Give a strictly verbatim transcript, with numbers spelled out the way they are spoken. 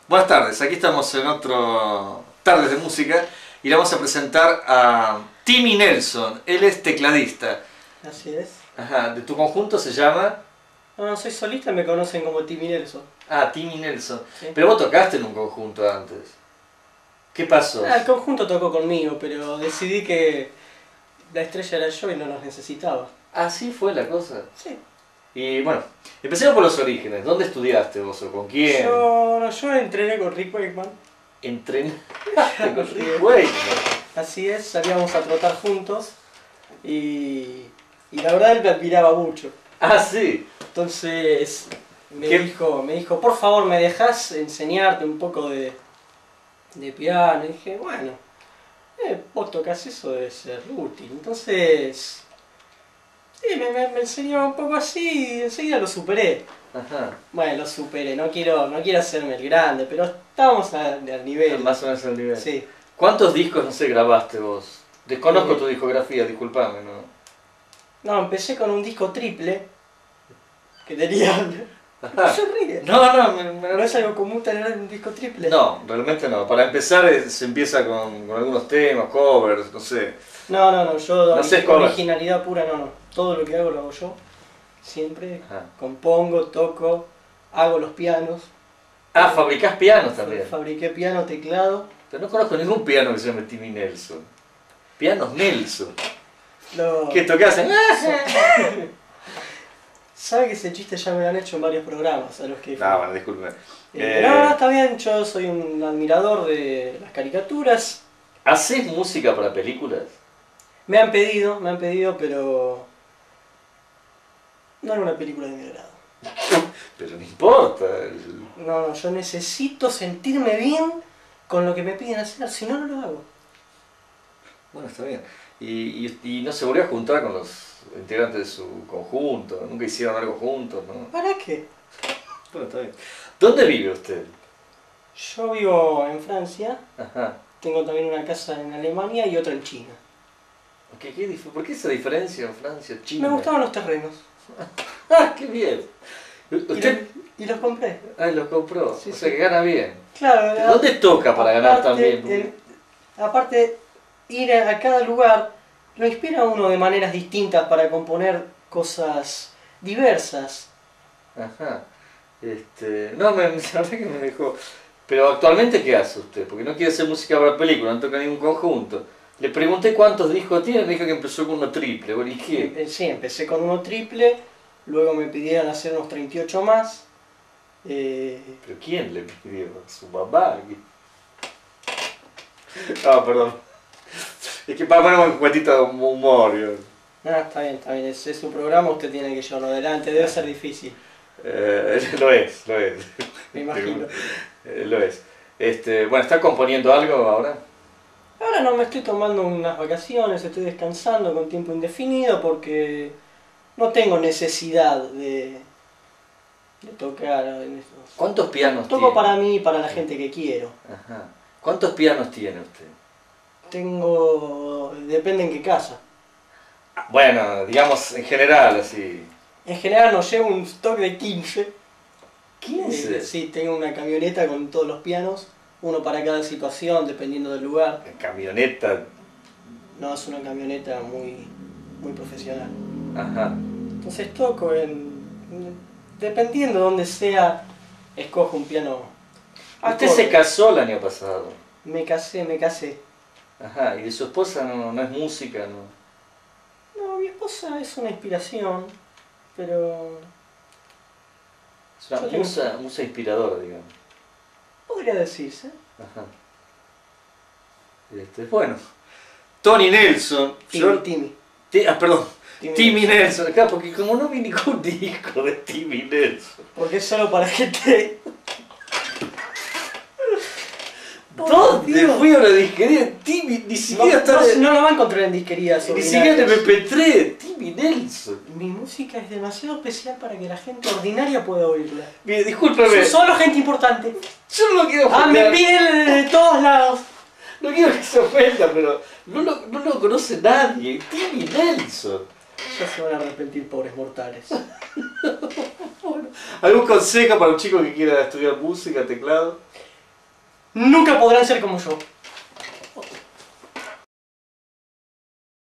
Buenas tardes, aquí estamos en otro Tardes de Música y le vamos a presentar a Timmy Nelson. Él es tecladista. Así es. Ajá, ¿de tu conjunto se llama? No, no soy solista, me conocen como Timmy Nelson. Ah, Timmy Nelson. Sí. Pero vos tocaste en un conjunto antes. ¿Qué pasó? Ah, el conjunto tocó conmigo, pero decidí que la estrella era yo y no nos necesitaba. Así fue la cosa. Sí. Y bueno, empecemos por los orígenes. ¿Dónde estudiaste vos o con quién? Yo, no, yo entrené con Rick Wakeman. Entrenaste con Rick Wakeman. Así es, salíamos a trotar juntos y, y la verdad él me admiraba mucho. Ah, sí. Entonces me ¿Qué? dijo, me dijo, por favor, ¿me dejás enseñarte un poco de, de piano? Y dije, bueno, eh, vos tocas eso, debe ser útil. Entonces, sí, me, me, me enseñó un poco así y enseguida lo superé. Ajá. Bueno, lo superé, no quiero, no quiero hacerme el grande, pero estábamos al, al nivel. Más o menos el nivel. Sí. ¿Cuántos discos, no sé, grabaste vos? Desconozco Eh, tu discografía, disculpame, ¿no? No, empecé con un disco triple que tenía... Ajá. Se ríe. No, no, me, me- ¿No es algo común tener un disco triple? No, realmente no. Para empezar eh, se empieza con, con algunos temas, covers, no sé. No, no, no, yo No sé ori- cómo. originalidad pura no, no. Todo lo que hago lo hago yo. Siempre Ajá. compongo, toco, hago los pianos. Ah, fabricás pianos también. Fabriqué piano, teclado. Pero no conozco ningún piano que se llame Timmy Nelson. Pianos Nelson. Lo... ¿Qué tocás en? Sabe que ese chiste ya me lo han hecho en varios programas a los que fui. No, bueno, disculpe. Eh, No, no, está bien, yo soy un admirador de las caricaturas. ¿Haces música para películas? Me han pedido, me han pedido, pero no era una película de mi agrado. Pero no importa. el- No, no, yo necesito sentirme bien con lo que me piden hacer, si no, no lo hago. Bueno, está bien. Y, y, y no se volvió a juntar con los integrantes de su conjunto. Nunca hicieron algo juntos, ¿no? ¿Para qué? Bueno, está bien. ¿Dónde vive usted? Yo vivo en Francia, Ajá. tengo también una casa en Alemania y otra en China. ¿Qué, qué dif- ¿Por qué esa diferencia en Francia, China? Me gustaban los terrenos ¡Ah, qué bien! y, ¿Usted los, y los compré. ah, los compró? Sí, O sea sí. que gana bien. Claro, ¿Dónde toca para ganar aparte, también? el- aparte, ir a, a cada lugar lo inspira a uno de maneras distintas para componer cosas diversas. Ajá. Este, no, me, la verdad que me dejó... Pero actualmente, ¿qué hace usted? Porque no quiere hacer música para película, no toca ningún conjunto. Le pregunté cuántos discos tiene, me dijo que empezó con uno triple. Bueno, ¿y qué? Eh, Sí, empecé con uno triple, luego me pidieron hacer unos treinta y ocho más. eh, ¿Pero quién le pidió? ¿Su mamá? Ah, perdón. Es que para poner un cuentito de humor. yo. No, está bien, está bien, es, es su programa, usted tiene que llevarlo adelante, debe ser difícil, Eh, lo es, lo es. me imagino. Eh, lo es. Este, bueno, ¿está componiendo algo ahora? Ahora no, me estoy tomando unas vacaciones, estoy descansando con tiempo indefinido porque no tengo necesidad de, de tocar en estos. ¿Cuántos pianos Toco tiene? para mí y para la gente que quiero. Ajá. ¿Cuántos pianos tiene usted? Tengo... depende en qué casa. Bueno, digamos en general, así. En general nos llevo un stock de quince. ¿quince? Eh, sí, tengo una camioneta con todos los pianos, uno para cada situación, dependiendo del lugar. En camioneta. No, es una camioneta muy, muy profesional. Ajá. Entonces toco en... dependiendo de dónde sea, escojo un piano. Ah, usted acorde. se casó el año pasado. Me casé, me casé. Ajá. ¿Y de su esposa no, no es música, no? No, mi esposa es una inspiración, pero Es una Yo tengo- musa, musa inspiradora, digamos. podría decirse. Ajá. Este, bueno. Tony Nelson. Timmy, yo- Timmy. Ti- ah, perdón. Timmy Timmy Nelson. Nelson. Acá, porque como no vi ningún disco de Timmy Nelson. Porque es solo para gente... ¿Dónde Dios. fui a una disquería? Timmy, ni No, siquiera está no, en- no lo va a encontrar en disquerías ni siquiera en ordinarias. M P tres. Timmy Nelson. Mi música es demasiado especial para que la gente ordinaria pueda oírla. Mire, discúlpeme. Solo gente importante. Yo no lo quiero Ah, me ofender. piden de todos lados. No quiero que se ofenda, pero no lo, no lo conoce nadie. Timmy Nelson. Ya se van a arrepentir, pobres mortales. ¿Algún consejo para un chico que quiera estudiar música, teclado? nunca podrán ser como yo.